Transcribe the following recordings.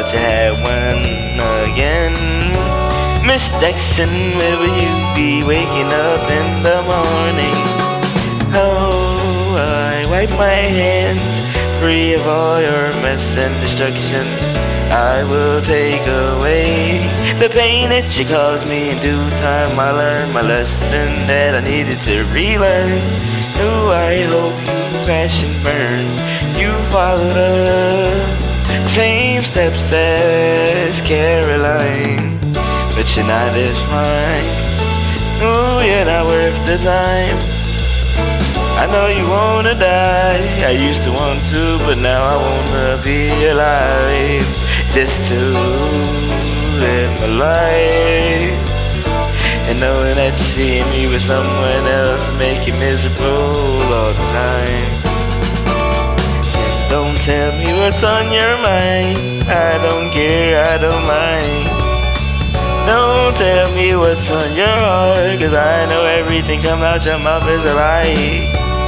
thought you had one again. Miss Jackson, where will you be waking up in the morning? Oh, I wipe my hands free of all your mess and destruction. I will take away the pain that you caused me. In due time I learned my lesson that I needed to relearn. Oh, I hope you crash and burn. You follow the same steps as Caroline, but you're not as fine. Oh, you're not worth the time. I know you wanna die. I used to want to, but now I wanna be alive, just to live my life. And knowing that you're seeing me with someone else make you miserable all the time. And don't tell me what's on your mind. I don't care, I don't mind. Don't tell me what's on your heart, 'cause I know everything comes out your mouth is a lie.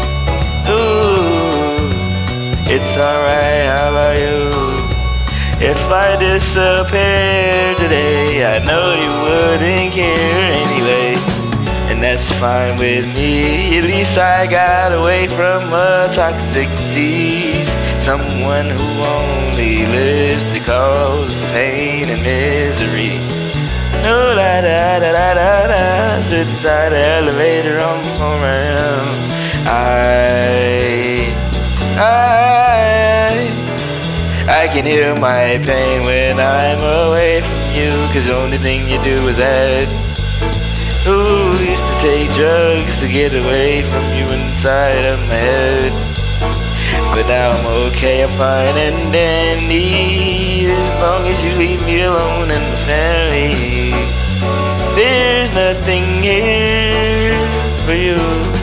Ooh, it's alright, how about you? If I disappear today, I know you wouldn't care anyway, and that's fine with me. At least I got away from a toxic disease, someone who only lives to cause pain and misery. Oh, da da da da da da, sit inside the elevator on my phone right now. I can hear my pain when I'm away from you, 'cause the only thing you do is add. Ooh, used to take drugs to get away from you inside of my head, but now I'm okay, I'm fine and dandy, as long as you leave me alone and the family. There's nothing here for you.